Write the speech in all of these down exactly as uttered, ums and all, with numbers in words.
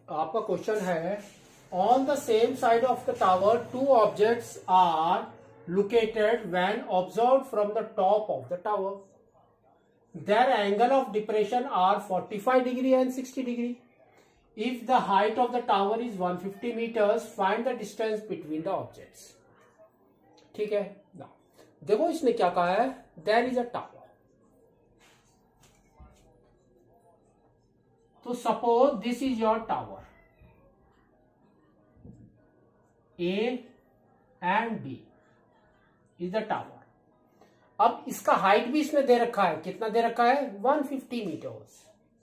आपका क्वेश्चन है, on the same side of the tower two objects are located when observed from the top of the tower. Their angle of depression are forty-five degree and sixty degree. If the height of the tower is one hundred fifty meters, find the distance between the objects. ठीक है ना, देखो इसने क्या कहा है, there is a tower. तो suppose this is your tower A and B is the tower. अब इसका हाइट भी इसमें दे रखा है, कितना दे रखा है, एक सौ पचास मीटर्स.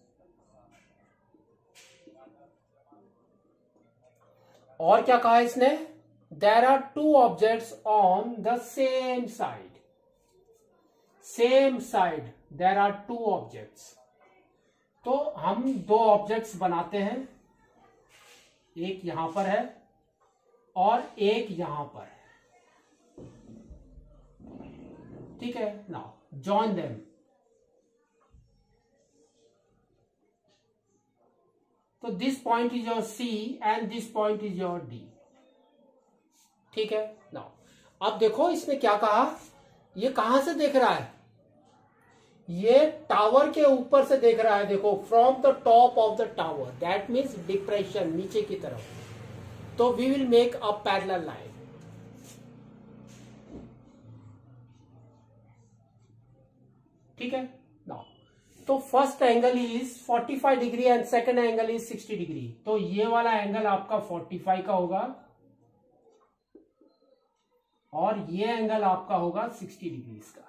और क्या कहा है इसने, there are two objects on the same side. Same side there are two objects. तो हम दो ऑब्जेक्ट्स बनाते हैं, एक यहां पर है और एक यहां पर है. ठीक है, नाउ जॉइन देम. तो this point is your C and this point is your D. ठीक है, नाउ अब देखो इसने क्या कहा, ये कहां से देख रहा है, ये टावर के ऊपर से देख रहा है. देखो, from the top of the tower, that means depression, नीचे की तरफ. तो we will make a parallel line. ठीक है, नाउ तो फर्स्ट एंगल इज पैंतालीस degree and second angle is साठ डिग्री. तो ये वाला एंगल आपका पैंतालीस का होगा और ये एंगल आपका होगा साठ डिग्री का.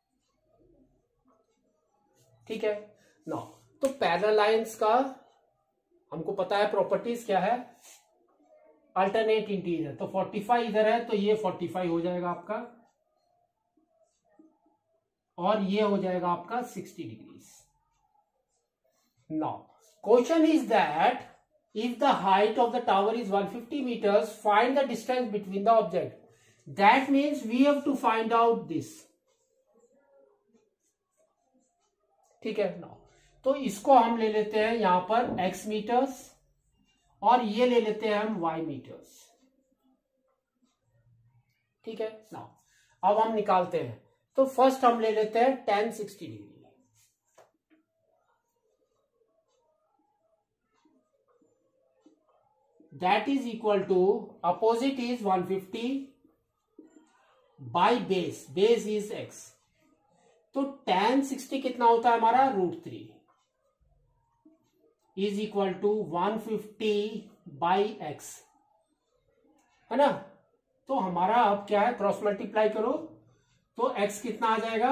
ठीक है, नाउ तो पैरेलल लाइंस का हमको पता है प्रॉपर्टीज क्या है, अल्टरनेट इंटीरियर. तो पैंतालीस इधर है तो ये पैंतालीस हो जाएगा आपका और ये हो जाएगा आपका साठ degree. Now question is that if the height of the tower is one hundred fifty meters, find the distance between the object. That means we have to find out this. ठीक है, नाउ तो इसको हम ले लेते हैं यहां पर x मीटर्स और ये ले लेते हैं हम y मीटर्स. ठीक है, नाउ अब हम निकालते हैं. तो फर्स्ट हम ले लेते हैं tan sixty degree. That is equal to, opposite is one hundred fifty by base, base is x. तो tan sixty कितना होता है हमारा, root three is equal to one hundred fifty by x, है ना. तो हमारा अब क्या है, क्रॉस मल्टीप्लाई करो तो x कितना आ जाएगा,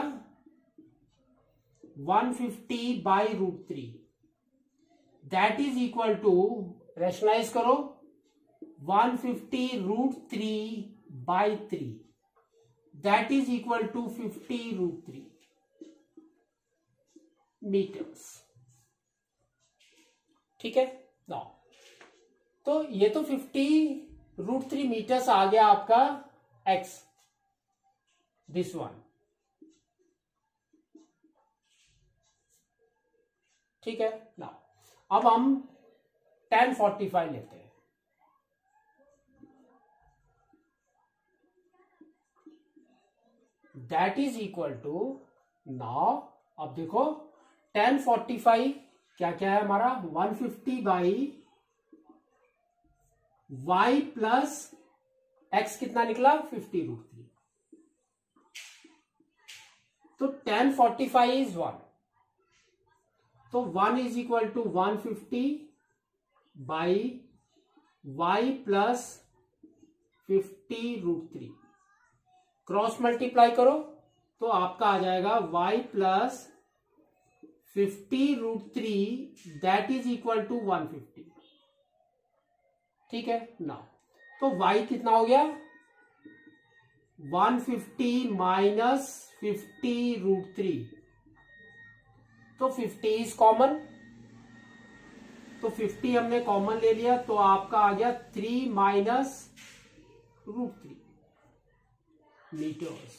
one hundred fifty by root three. That is equal to, rationalise करो, one hundred fifty root three by three. That is equal to fifty root three metres. ठीक है, नाउ तो ये तो fifty रूट थ्री मीटर्स आ गया आपका x, this one. ठीक है, नाउ अब हम tan forty-five लेते हैं. That is equal to, now अब देखो tan forty-five क्या क्या है हमारा, one hundred fifty by y plus x कितना निकला, fifty रूट थ्री. तो tan forty-five इज वन. तो one is equal to one hundred fifty by y plus fifty root three. Cross multiply करो तो आपका आ जाएगा y plus fifty root three, that is equal to one hundred fifty. ठीक है, now तो y कितना हो गया, one hundred fifty minus fifty root three. तो fifty इज कॉमन, तो fifty हमने कॉमन ले लिया तो आपका आ गया three minus root three metres.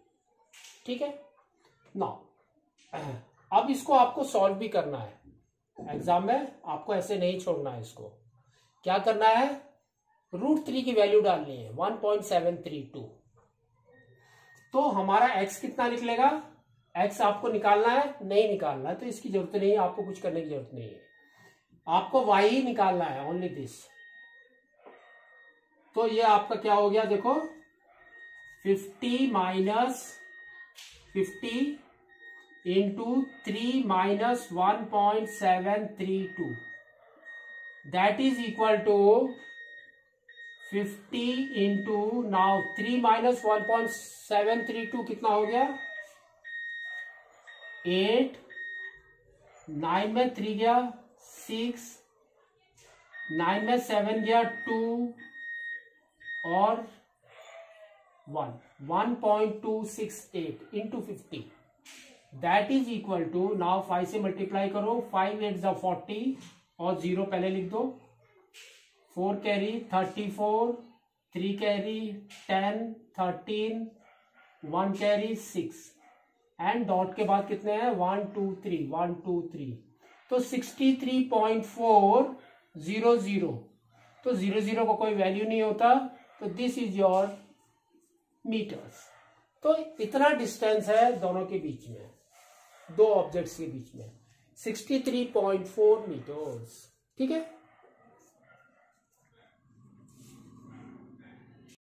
ठीक है, नाउ अब इसको आपको सॉल्व भी करना है. एग्जाम में आपको ऐसे नहीं छोड़ना है, इसको क्या करना है, रूट थ्री की वैल्यू डालनी है one point seven three two. तो हमारा x कितना निकलेगा, x आपको निकालना है, नहीं निकालना है तो इसकी जरूरत नहीं है, आपको कुछ करने की जरूरत नहीं है, आपको y ही निकालना है, ओनली दिस। तो ये आपका क्या हो गया देखो, fifty minus fifty into three minus one point seven three two, that is equal to fifty into, now three minus one point seven three two कितना हो गया, एट, नाइन में थ्री गया सिक्स, नाइन में सेवन गया two और one, one point two six eight into fifty, that is equal to, now five से multiply करो, फाइव एट जा फोर्टी और जीरो पहले लिख दो, four carry thirty four, three carry ten, thirteen, one carry six, and dot के बाद कितने हैं, one two three, one two three, तो sixty three point four zero zero, तो जीरो जीरो को कोई वैल्यू नहीं होता, तो दिस इज योर मीटर्स। तो इतना डिस्टेंस है दोनों के बीच में, दो ऑब्जेक्ट्स के बीच में, sixty three point four metres, ठीक है।